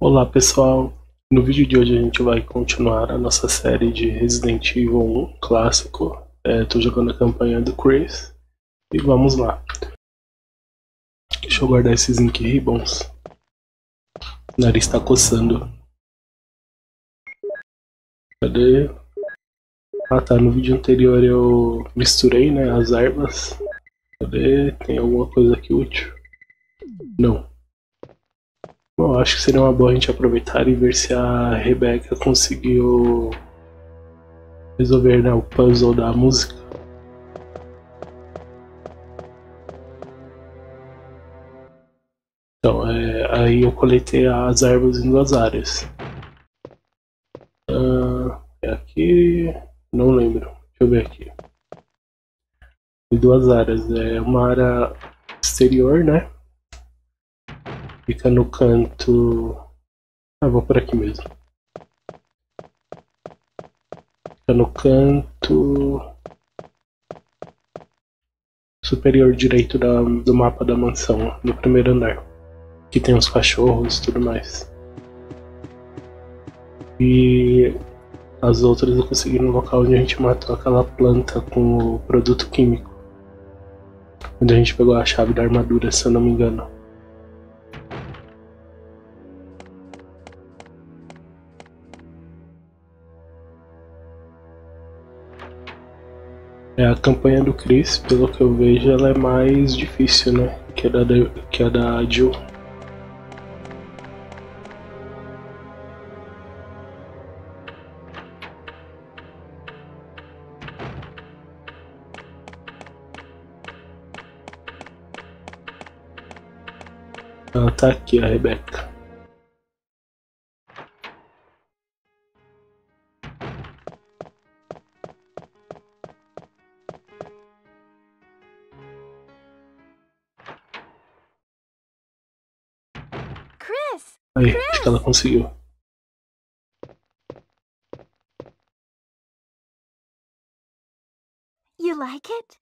Olá pessoal, no vídeo de hoje a gente vai continuar a nossa série de Resident Evil 1 clássico. Tô jogando a campanha do Chris e vamos lá. Deixa eu guardar esses Ink Ribbons. O nariz tá coçando. Cadê? Ah tá, no vídeo anterior eu misturei, né, as ervas. Cadê? Tem alguma coisa aqui útil? Não. Bom, acho que seria uma boa a gente aproveitar e ver se a Rebecca conseguiu resolver, né, o puzzle da música. Então, aí eu coletei as ervas em duas áreas. É aqui... não lembro. Deixa eu ver aqui. Em duas áreas. É uma área exterior, né? Fica no canto... ah, vou por aqui mesmo. Fica no canto superior direito do mapa da mansão, no primeiro andar. Que tem os cachorros e tudo mais. E as outras eu consegui no local onde a gente matou aquela planta com o produto químico. Onde a gente pegou a chave da armadura, se eu não me engano. A campanha do Chris, pelo que eu vejo, ela é mais difícil, né? Que a da Jill. Ela tá aqui, a Rebecca. Chris! Aí, Chris! acho que ela conseguiu. You like it?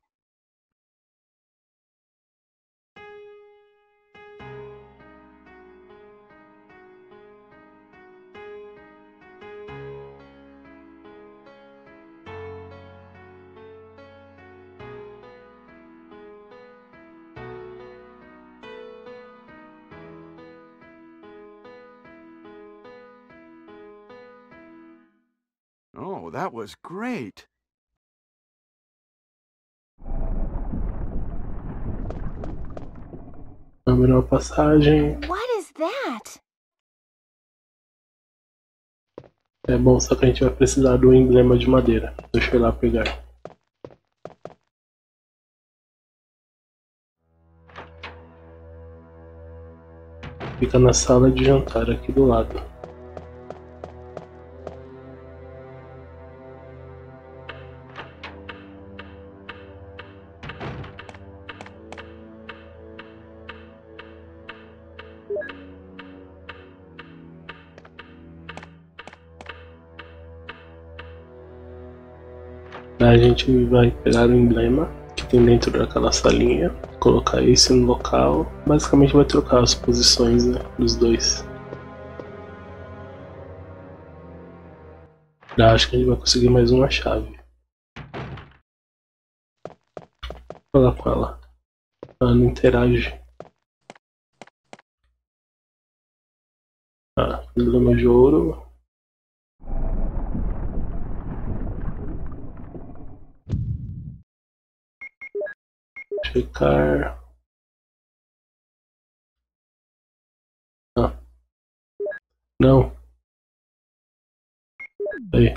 Oh, that was great. A melhor passagem. What is that? É bom, só que a gente vai precisar do emblema de madeira. Deixa eu ir lá pegar. Fica na sala de jantar aqui do lado. A gente vai pegar o emblema que tem dentro daquela salinha, colocar esse no local, basicamente vai trocar as posições, né, dos dois. Eu acho que a gente vai conseguir mais uma chave. Vou falar com ela. Ela não interage. Emblema de ouro. Checar. Não. Aí.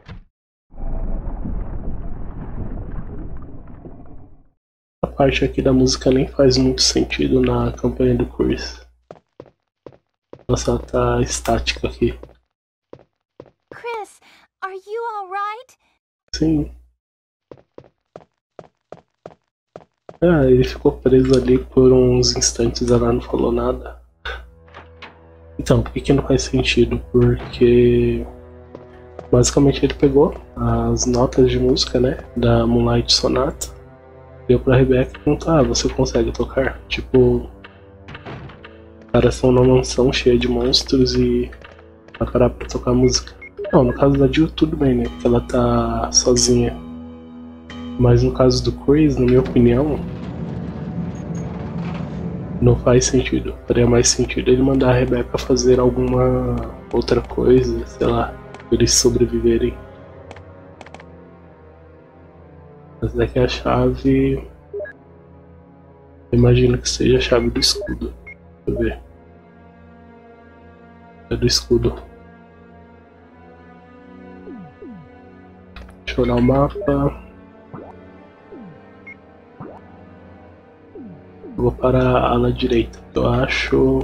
A parte aqui da música nem faz muito sentido na campanha do Chris. Nossa, ela tá estática aqui. Chris, are you alright? Sim. Ele ficou preso ali por uns instantes, ela não falou nada. Então, por que não faz sentido? Porque basicamente ele pegou as notas de música, né, da Moonlight Sonata, deu pra Rebecca e perguntou: você consegue tocar? Tipo, caras estão numa mansão cheia de monstros e vai parar pra tocar música. Não, no caso da Jill tudo bem, né? Porque ela tá sozinha. Mas no caso do Chris, na minha opinião, não faz sentido. Faria mais sentido ele mandar a Rebecca fazer alguma outra coisa, sei lá, pra eles sobreviverem. Mas daqui a chave... Eu imagino que seja a chave do escudo. Deixa eu ver. É do escudo. Deixa eu olhar o mapa. Vou para a ala direita, eu acho...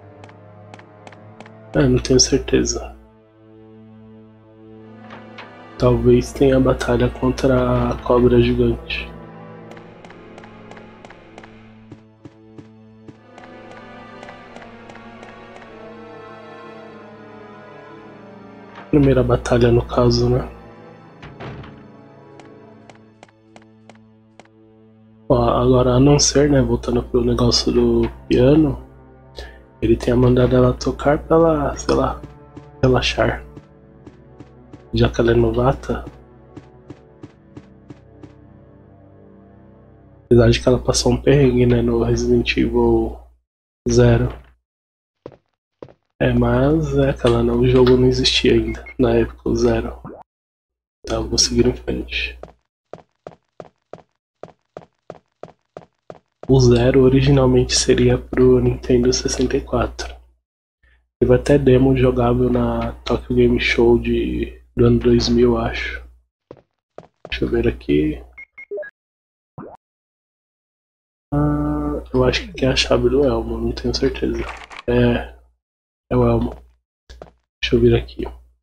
não tenho certeza. Talvez tenha a batalha contra a cobra gigante. Primeira batalha no caso, né? Ó, agora, a não ser, né, voltando pro negócio do piano, ele tenha mandado ela tocar pra ela, sei lá, relaxar. Já que ela é novata. Apesar de que ela passou um perrengue, né, no Resident Evil 0. Mas é aquela, né, o jogo não existia ainda, na época, o 0. Então eu vou seguir em frente. O 0 originalmente seria pro Nintendo 64. Teve até demo jogável na Tokyo Game Show do ano 2000, acho. Deixa eu ver aqui. Eu acho que é a chave do Elmo, não tenho certeza. É o Elmo. Deixa eu ver aqui.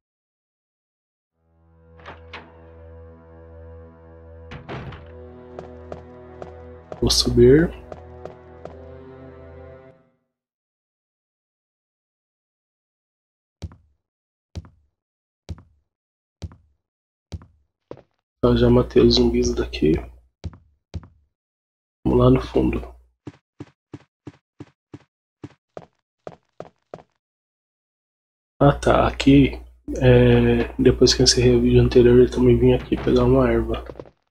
Vou subir. Eu já matei os zumbis daqui. Vamos lá no fundo. Ah tá, aqui depois que eu encerrei o vídeo anterior eu também vim aqui pegar uma erva.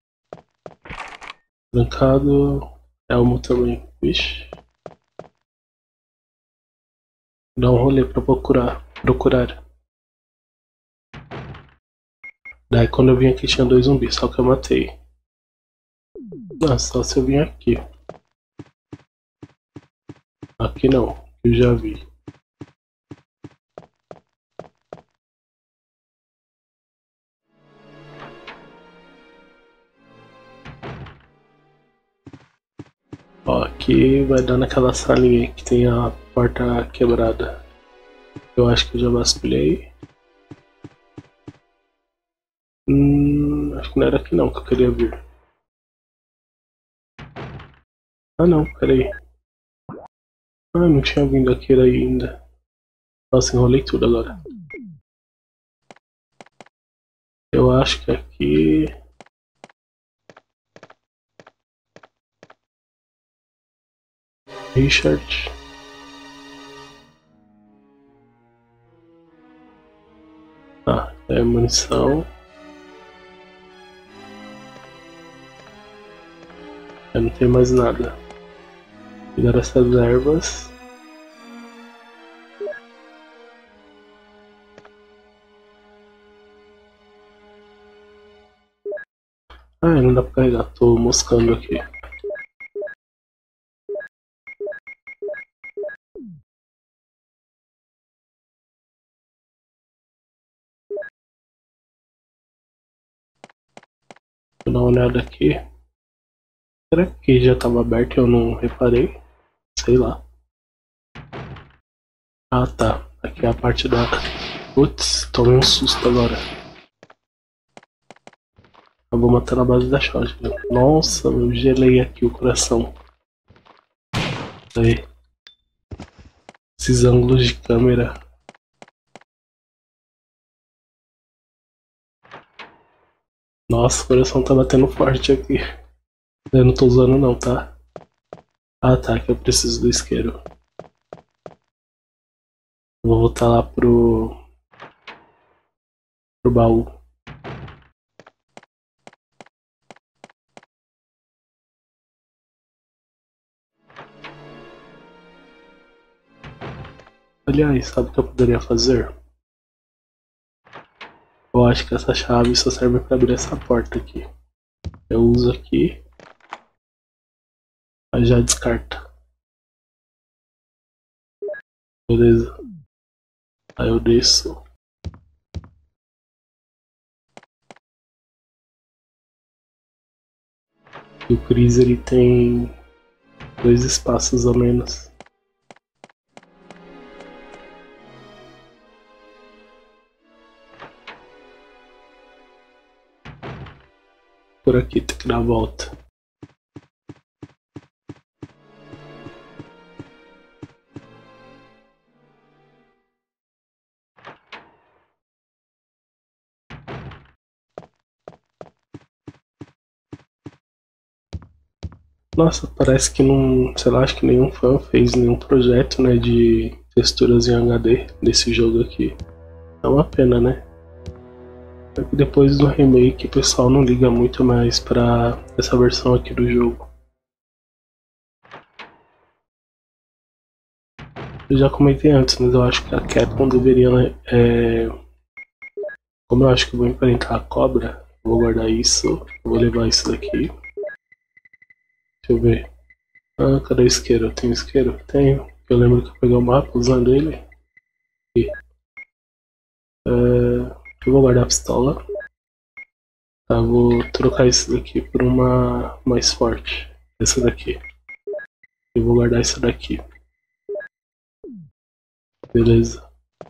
Trancado, Elmo também. Vixe. Dá um rolê pra procurar. Daí quando eu vim aqui tinha 2 zumbis, só que eu matei. Ah, só se eu vim aqui. Aqui não, eu já vi. Ó, aqui vai dar naquela salinha aí que tem a porta quebrada. Eu acho que eu já vasculhei. Acho que não era aqui não que eu queria vir. Ah não, peraí. Não tinha vindo aqui ainda. Nossa, enrolei tudo agora. Eu acho que aqui... Richard. É munição. Não tem mais nada. Pegar essas ervas. Não dá pra carregar, tô moscando aqui. Vou dar uma olhada aqui. Será que já estava aberto e eu não reparei? Sei lá. Ah tá, aqui é a parte da... Putz, tomei um susto agora. Eu vou matar na base da shotgun. Nossa, eu gelei aqui o coração. Aí. Esses ângulos de câmera. Nossa, o coração tá batendo forte aqui. Eu não tô usando não, tá? Ah tá, que eu preciso do isqueiro. Vou voltar lá pro baú. Aliás, sabe o que eu poderia fazer? Eu acho que essa chave só serve para abrir essa porta aqui. Eu uso aqui, aí já descarta. Beleza. Aí eu desço. E o Chris ele tem 2 espaços a menos. Por aqui tem que dar a volta. Nossa, parece que não, sei lá, acho que nenhum fã fez nenhum projeto, né, de texturas em HD desse jogo aqui. É uma pena, né? Depois do remake o pessoal não liga muito mais pra essa versão aqui do jogo. Eu já comentei antes, mas eu acho que a Capcom deveria, como eu acho que eu vou enfrentar a cobra, vou guardar isso, vou levar isso daqui. Deixa eu ver. Ah, cadê o isqueiro? Eu tenho isqueiro? Tenho. Eu lembro que eu peguei o mapa usando ele. Aqui. Eu vou guardar a pistola. Tá, vou trocar isso daqui por uma mais forte. Essa daqui. Eu vou guardar essa daqui. Beleza.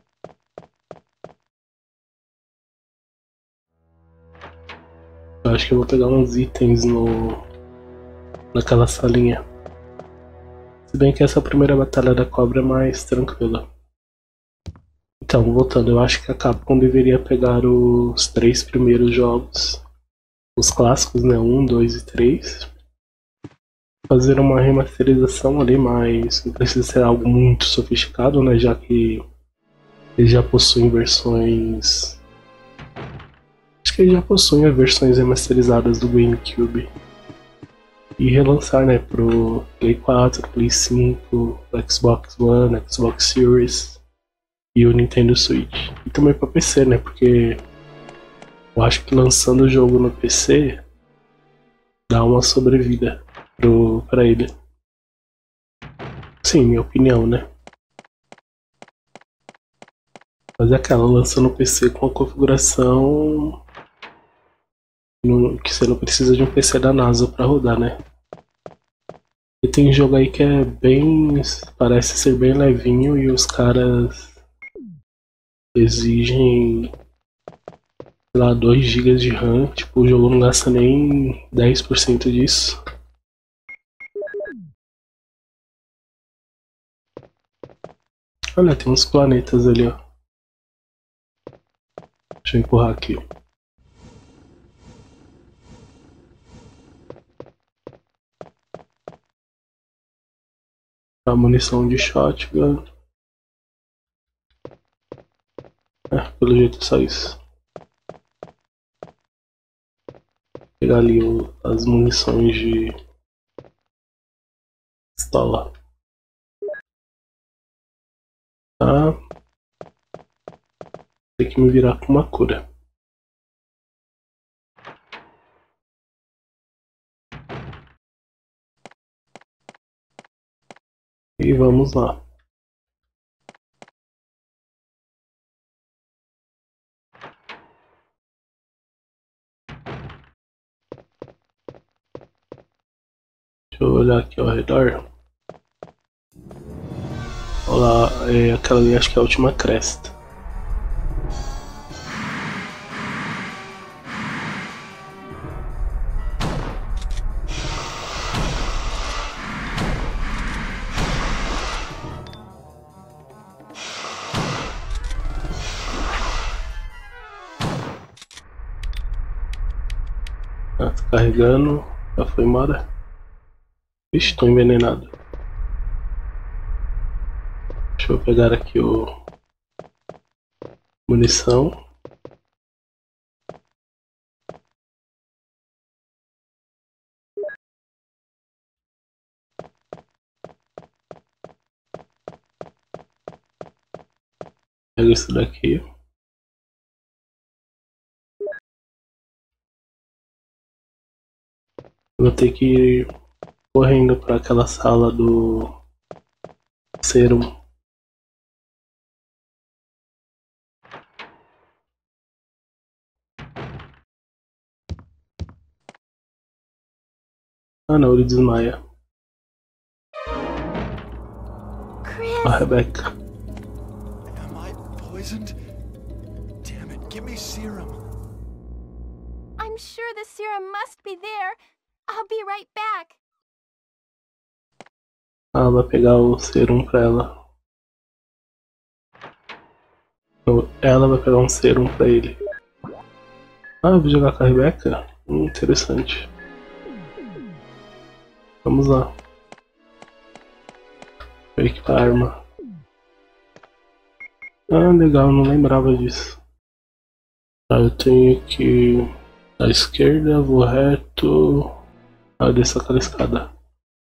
Eu acho que eu vou pegar uns itens naquela salinha. Se bem que essa primeira batalha da cobra é mais tranquila. Então, voltando, eu acho que a Capcom deveria pegar os 3 primeiros jogos, os clássicos, né, 1, 2 e 3, fazer uma remasterização ali, mas não precisa ser algo muito sofisticado, né, já que eles já possuem versões... Acho que eles já possuem as versões remasterizadas do GameCube. E relançar, né, pro Play 4, Play 5, Xbox One, Xbox Series e o Nintendo Switch. E também para PC, né, porque eu acho que lançando o jogo no PC dá uma sobrevida pra ele. Sim, minha opinião, né. Mas é aquela, lança no PC com a configuração que você não precisa de um PC da NASA para rodar, né. E tem jogo aí que é bem... parece ser bem levinho e os caras exigem, sei lá, 2 GB de RAM. Tipo, o jogo não gasta nem 10% disso. Olha, tem uns planetas ali, ó. Deixa eu empurrar aqui. A munição de shotgun. Pelo jeito é só isso. Vou pegar ali as munições de pistola. Tá. Tem que me virar com uma cura. E vamos lá. Deixa eu olhar aqui ao redor. Olha lá, aquela ali acho que é a última cresta. Tá carregando, já foi embora. Ixi, tô envenenado. Deixa eu pegar aqui o munição. Pega isso daqui. Vou ter que ir correndo para aquela sala do Serum. Ah não, ele desmaia. Chris, A Rebecca. Am I poisoned? Damn it, give me serum. I'm sure the serum must be there. I'll be right back. Ah, vai pegar o Serum pra ela. Não, ela vai pegar um Serum pra ele. Ah, vou jogar com a Rebecca? Interessante. Vamos lá. Vou equipar a arma. Ah, legal, não lembrava disso. Ah, eu tenho que... à esquerda, vou reto... Ah, desço aquela escada.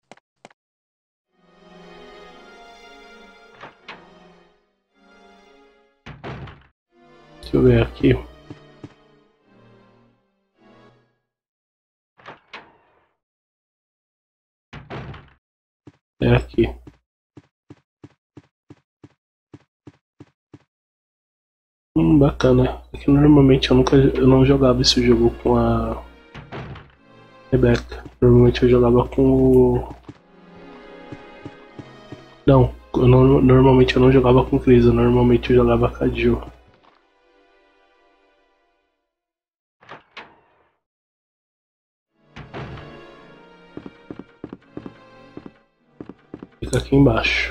Deixa eu ver aqui. É aqui. Bacana. É que normalmente eu não jogava esse jogo com a Rebecca. Normalmente eu jogava com o... Não, normalmente eu não jogava com o Chris, normalmente eu jogava com a Jill. Fica aqui embaixo.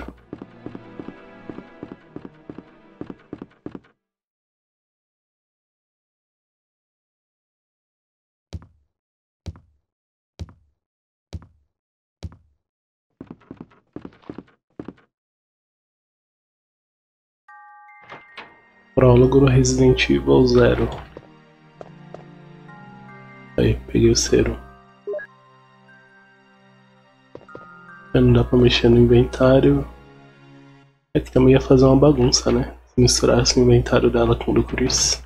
Prólogo do Resident Evil 0. Aí, peguei o Serum. Não dá pra mexer no inventário. É que também ia fazer uma bagunça, né? Se misturasse o inventário dela com o do Chris.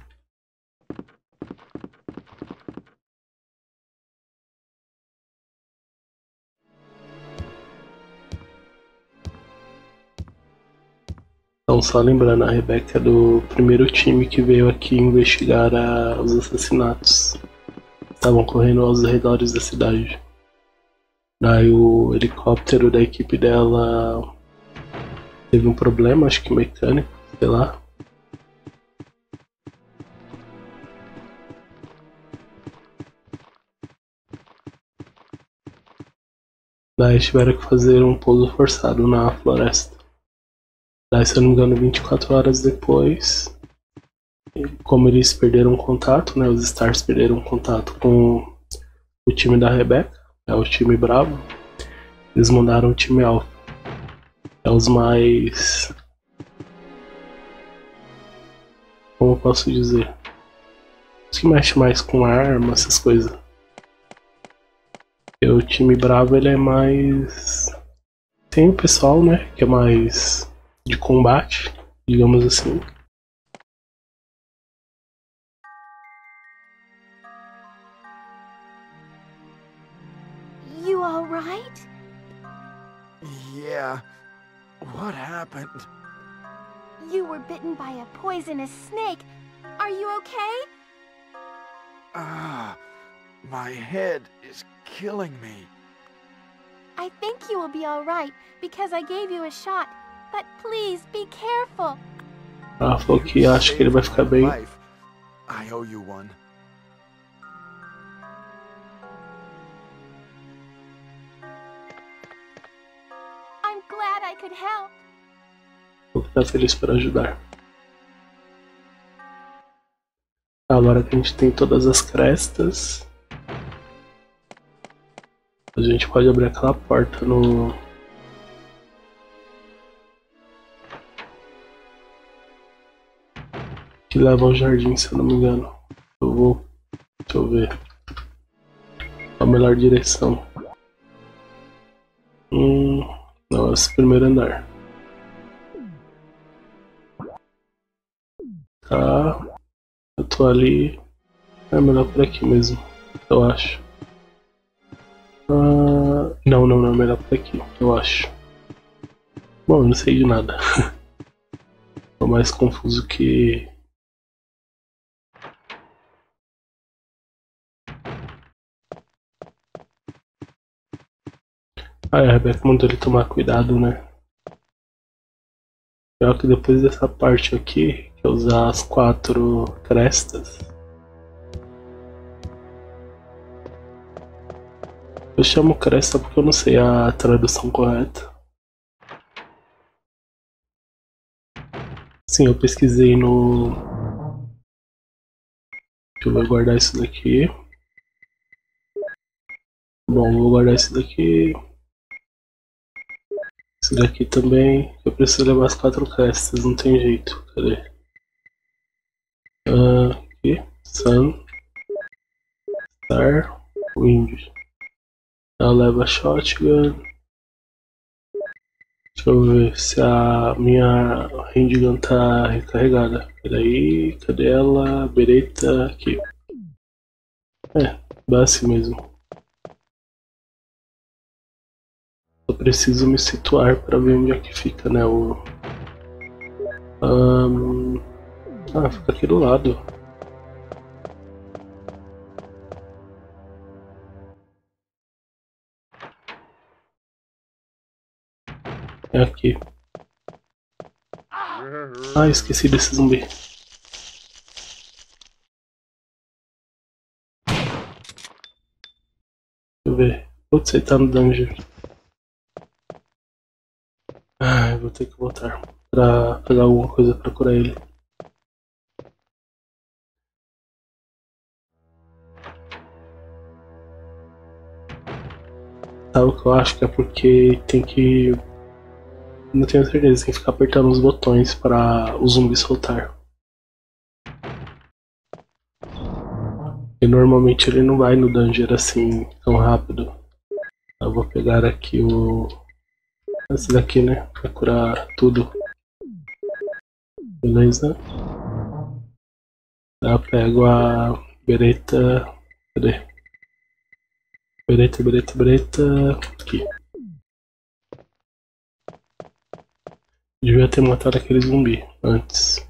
Então, só lembrando, a Rebecca é do primeiro time que veio aqui investigar os assassinatos. Estavam correndo aos redores da cidade. Daí o helicóptero da equipe dela teve um problema, acho que mecânico, sei lá. Daí tiveram que fazer um pouso forçado na floresta. Daí, se eu não me engano, 24 horas depois, como eles perderam contato, né, os Stars perderam contato com o time da Rebecca, é o time Bravo, eles mandaram o time Alpha. É os mais... Como eu posso dizer? Os que mexem mais com arma, essas coisas. E o time Bravo, ele é mais... Tem o pessoal, né, que é mais de combate, digamos assim. You all right? Yeah. What happened? You were bitten by a poisonous snake. Are you okay? Ah, my head is killing me. I think you will be all right because I gave you a shot. But please be careful. Ela falou que acha que ele vai ficar bem. Life. I owe you one. I'm glad I could help. Vou ficar feliz por ajudar. Agora que a gente tem todas as crestas, a gente pode abrir aquela porta no... que leva ao jardim, se eu não me engano. Eu vou. Deixa eu ver. A melhor direção. Não, esse primeiro andar. Tá. Eu tô ali. É melhor por aqui mesmo, eu acho. Não, é melhor por aqui, eu acho. Bom, eu não sei de nada. Tô mais confuso que. A Rebeca mandou ele tomar cuidado, né? Pior que depois dessa parte aqui, que é usar as 4 crestas. Eu chamo cresta porque eu não sei a tradução correta. Sim, eu pesquisei no. Deixa eu ver, guardar isso daqui. Bom, vou guardar isso daqui. Esse daqui também. Eu preciso levar as 4 crestas, não tem jeito. Cadê? Aqui. Sun. Star. Wind. Ela leva shotgun. Deixa eu ver se a minha handgun tá recarregada. Peraí, cadê ela? Beretta aqui. Dá assim mesmo. Eu preciso me situar para ver onde é que fica, né? Fica aqui do lado. É aqui. Esqueci desse zumbi. Deixa eu ver. Putz, ele tá no dungeon. Vou ter que voltar pra pegar alguma coisa pra curar ele. Sabe o que eu acho que é porque tem que. Não tenho certeza, tem que ficar apertando os botões para o zumbi soltar. E normalmente ele não vai no dungeon assim tão rápido. Eu vou pegar aqui esse daqui, né? Pra curar tudo. Beleza? Eu pego a bereta. Cadê? Bereta. Aqui. Devia ter matado aquele zumbi antes.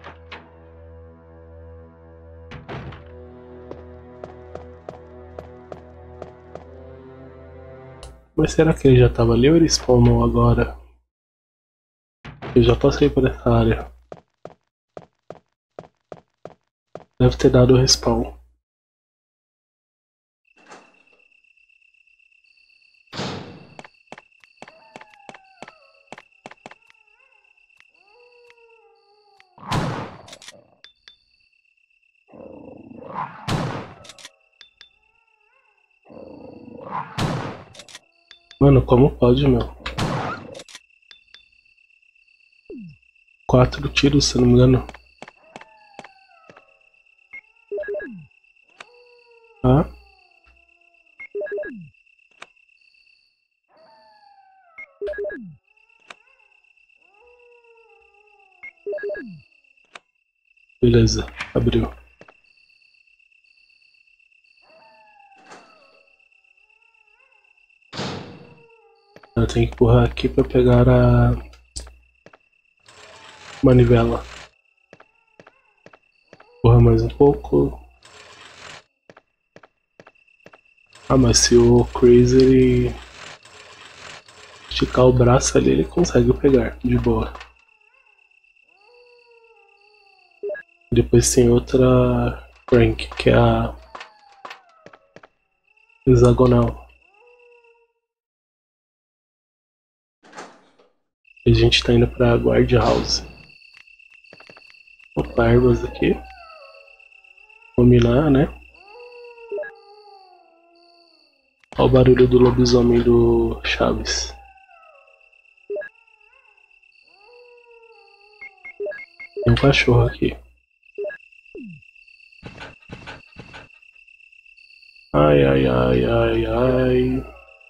Mas será que ele já tava ali ou ele spawnou agora? Eu já passei por essa área. Deve ter dado o respawn. Mano, como pode, meu? 4 tiros, se não me engano. Tá? Beleza, abriu. Eu tenho que empurrar aqui pra pegar a manivela. Empurra mais um pouco. Mas se o Crazy ele esticar o braço ali, ele consegue pegar de boa. Depois tem outra rank, que é a hexagonal. A gente tá indo pra Guard House. Opa, ervas aqui. Combinar, né? Olha o barulho do lobisomem do Chaves. Tem um cachorro aqui. Ai, ai, ai, ai, ai.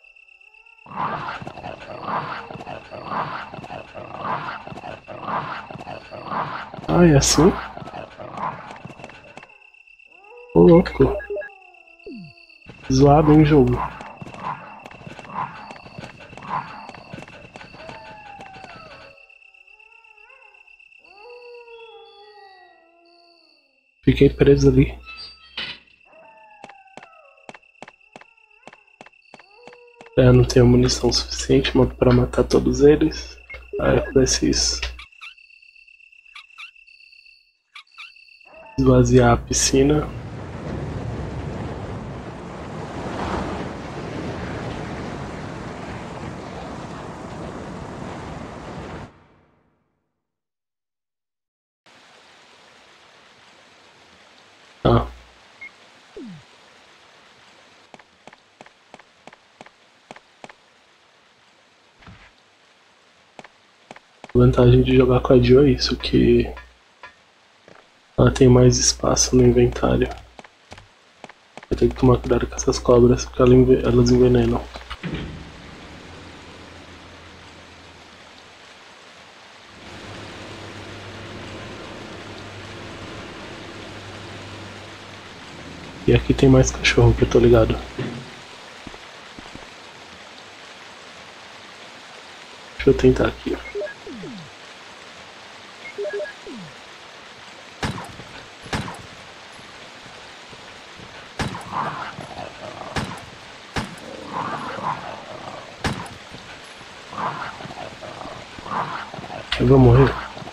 Ai, assim? Ô, louco. Zoado, hein, jogo. Fiquei preso ali. Não tenho munição suficiente pra matar todos eles. Aí acontece isso. Esvaziar a piscina. Tá. A vantagem de jogar com a Jill é isso, que ela tem mais espaço no inventário. Eu tenho que tomar cuidado com essas cobras, porque elas envenenam. E aqui tem mais cachorro, que eu tô ligado. Deixa eu tentar aqui. Eu vou morrer.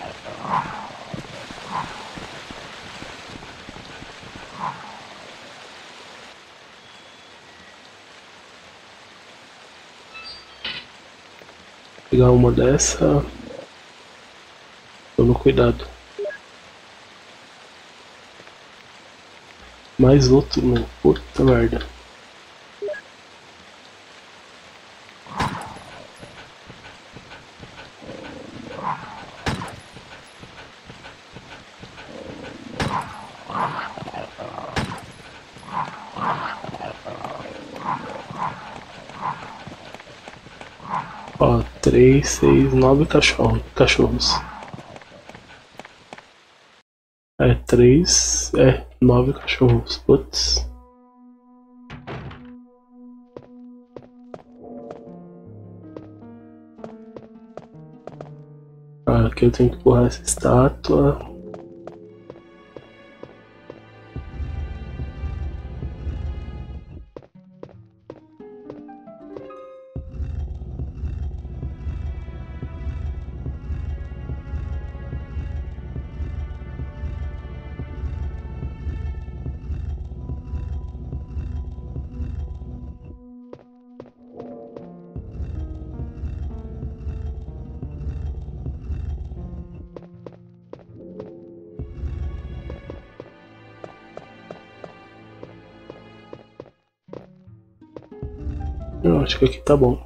Pegar uma dessa. Toma cuidado. Mais outro, meu. Puta merda. Ó, 3, 6, 9 cachorros. É, 3, 9 cachorros. Putz. Ah, aqui eu tenho que empurrar essa estátua. Eu acho que aqui tá bom.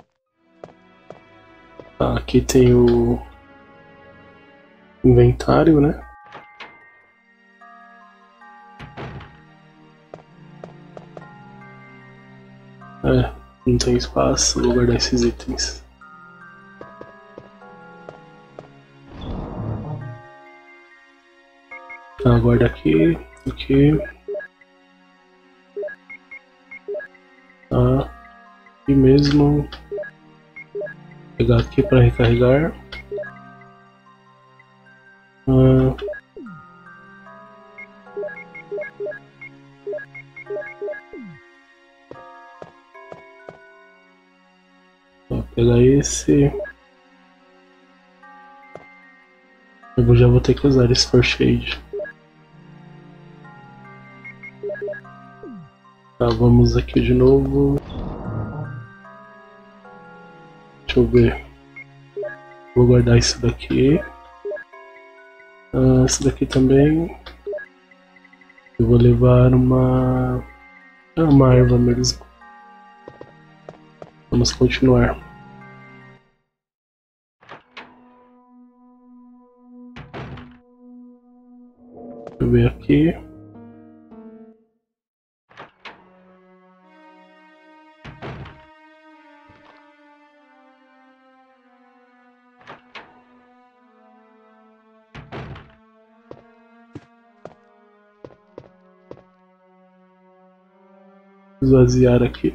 Tá, aqui tem o inventário, né? Não tem espaço, vou guardar esses itens. Tá, guarda aqui, aqui. Tá. E mesmo pegar aqui para recarregar. Vou pegar esse. Já vou ter que usar esse for shade. Tá, vamos aqui de novo. Deixa eu ver. Vou guardar isso daqui. Esse daqui também. Eu vou levar uma erva mesmo. Vamos continuar. Deixa eu ver aqui. esvaziar aqui.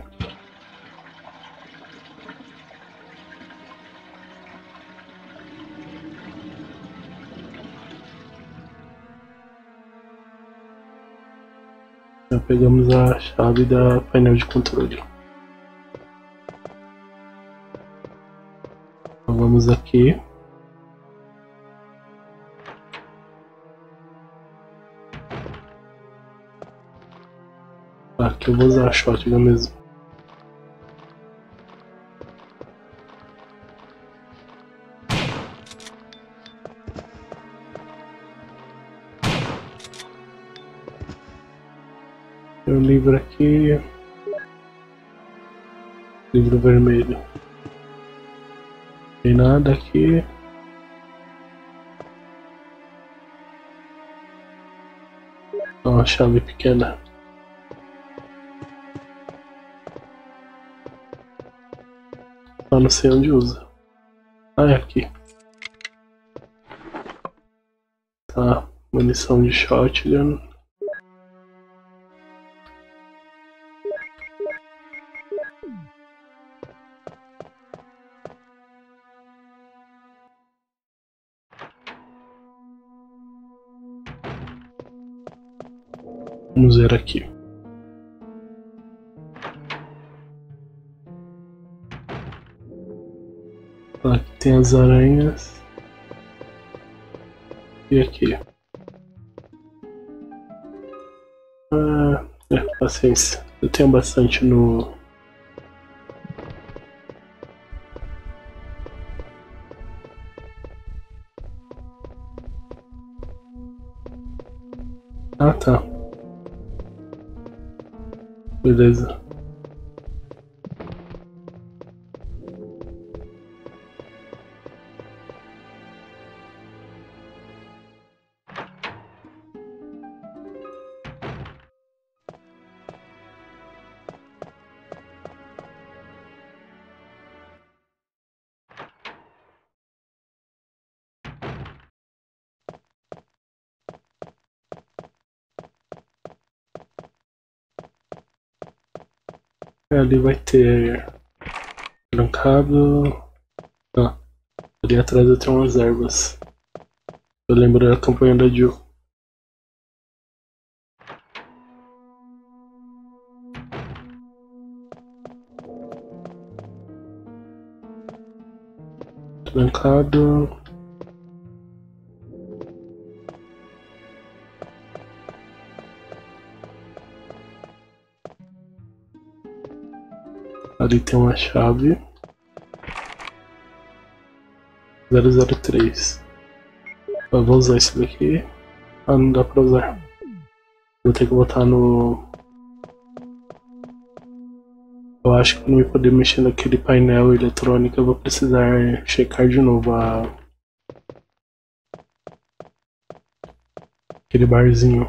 Já pegamos a chave da painel de controle. Então vamos aqui. Aqui eu vou usar a shotgun mesmo. Tem um livro aqui. Livro vermelho. Tem nada aqui. Uma chave pequena. Só não sei onde usa. Ah, é aqui. Tá, munição de shotgun. Vamos ver aqui. Aqui tem as aranhas. E aqui. Paciência. Eu tenho bastante no... Ah, tá. Beleza. Ali vai ter trancado. Ah, ali atrás eu tenho umas ervas. Eu lembro da campanha da Jill. Trancado. Ali tem uma chave. 003. Eu vou usar esse daqui. Ah, não dá pra usar. Vou ter que botar no... Eu acho que pra não poder mexer naquele painel eletrônico eu vou precisar checar de novo aquele barzinho.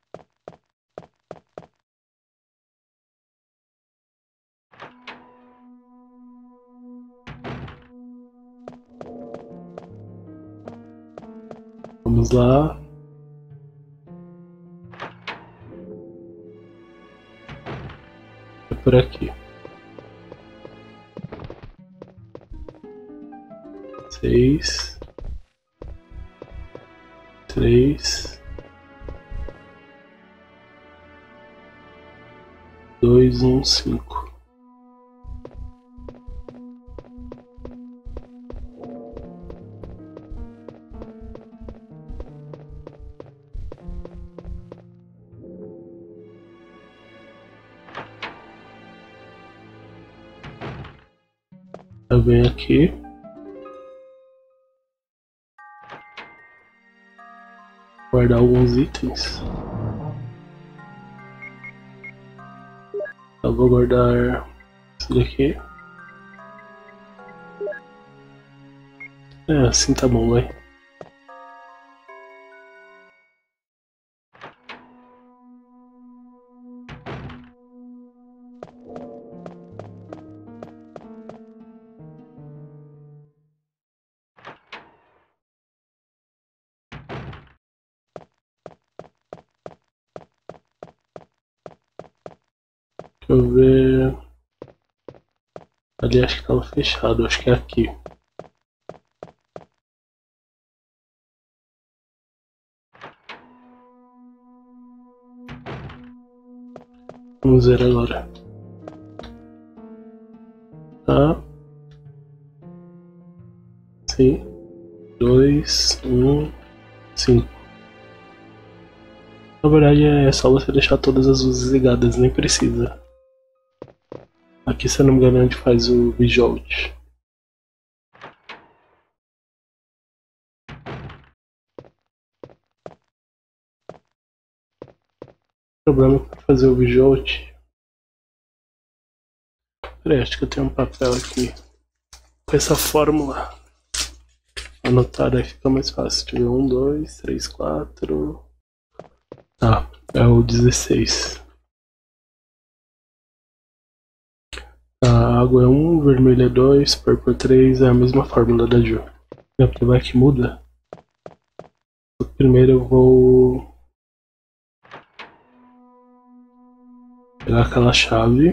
Vamos lá. É por aqui. 6 3 2 1 5. Eu venho aqui. Guardar alguns itens. Eu vou guardar isso daqui. É, assim tá bom, vai. Deixa eu ver. Ali acho que tava fechado, acho que é aqui. Vamos ver agora. Tá. Sim. 2, 1, 5. Na verdade é só você deixar todas as luzes ligadas, nem precisa. Aqui, se eu não me engano, a gente faz o Bijout. O problema é que pra fazer o Bijout. Peraí, acho que eu tenho um papel aqui com essa fórmula anotada, aí fica mais fácil. Deixa eu ver, 1, 2, 3, 4. Tá, é o 16. A água é 1, vermelho é 2, purple é 3, é a mesma fórmula da Ju. Minha playback muda. Primeiro eu vou pegar aquela chave.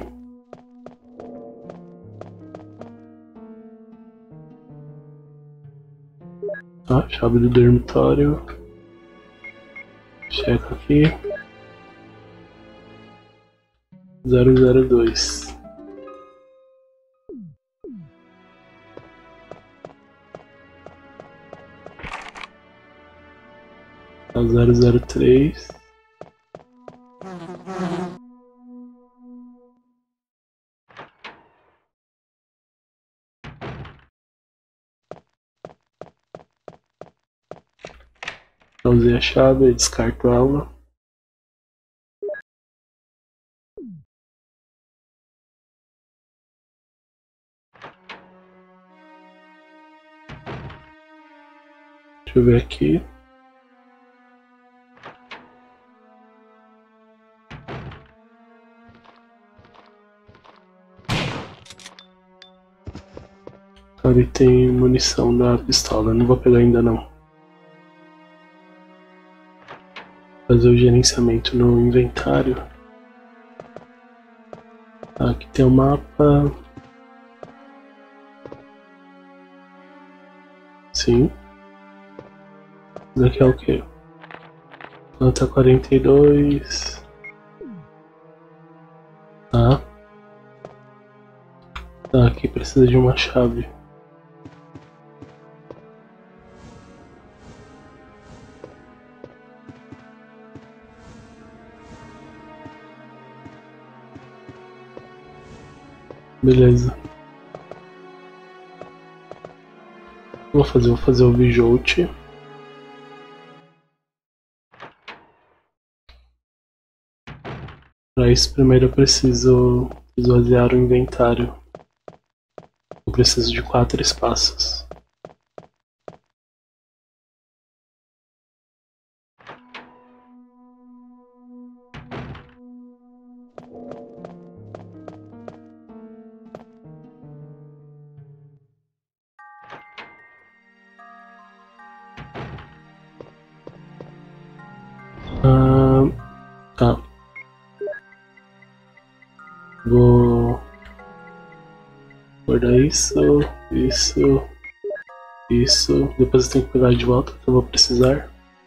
Tá, chave do dormitório. Checa aqui. 002. Tá, 003. Eu usei a chave e descarto ela. Deixa eu ver aqui. Ali tem munição da pistola, não vou pegar ainda não. Fazer o gerenciamento no inventário. Aqui tem o mapa. Sim. Isso aqui é o que? Planta 42. Tá. Tá, aqui precisa de uma chave. Beleza. Vou fazer o Bijout. Para isso, primeiro eu preciso esvaziar o inventário. Eu preciso de 4 espaços. Tá. Vou guardar isso, isso. Depois eu tenho que pegar de volta, que eu vou precisar.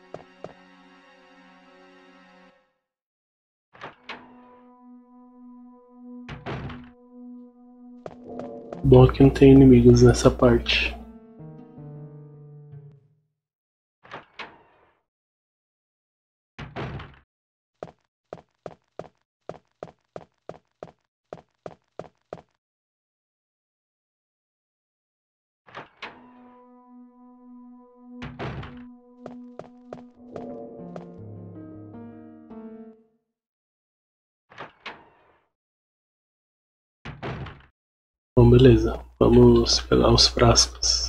Bom que não tem inimigos nessa parte. Bom, beleza. Vamos pegar os frascos.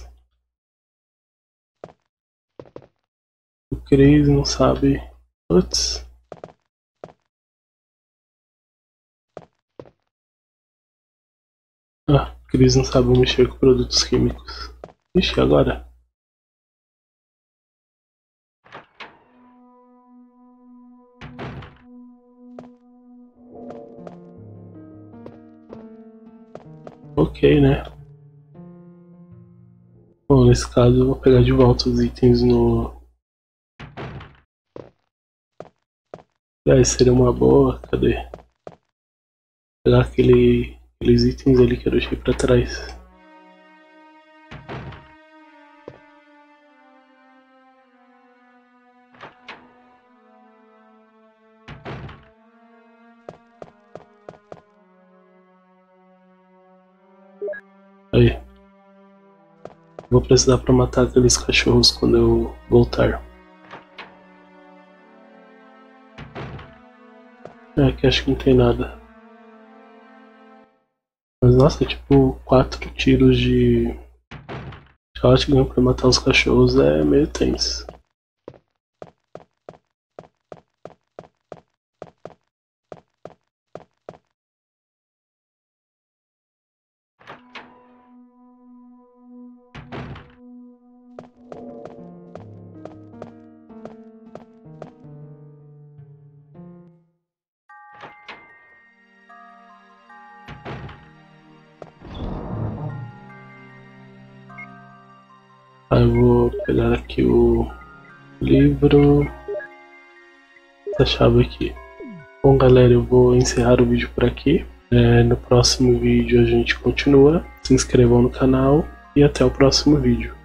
O Chris não sabe. Putz. Ah, o Chris não sabe mexer com produtos químicos. Ixi, agora. Ok, né? Bom, nesse caso eu vou pegar de volta os itens no... Seria uma boa, cadê? Pegar aqueles itens ali que eu deixei pra trás. Aí. Vou precisar pra matar aqueles cachorros quando eu voltar. Aqui acho que não tem nada. Mas nossa, tipo, 4 tiros de shotgun pra matar os cachorros é meio tenso. Aí eu vou pegar aqui o livro, essa chave aqui. Bom galera, eu vou encerrar o vídeo por aqui. No próximo vídeo a gente continua. Se inscrevam no canal e até o próximo vídeo.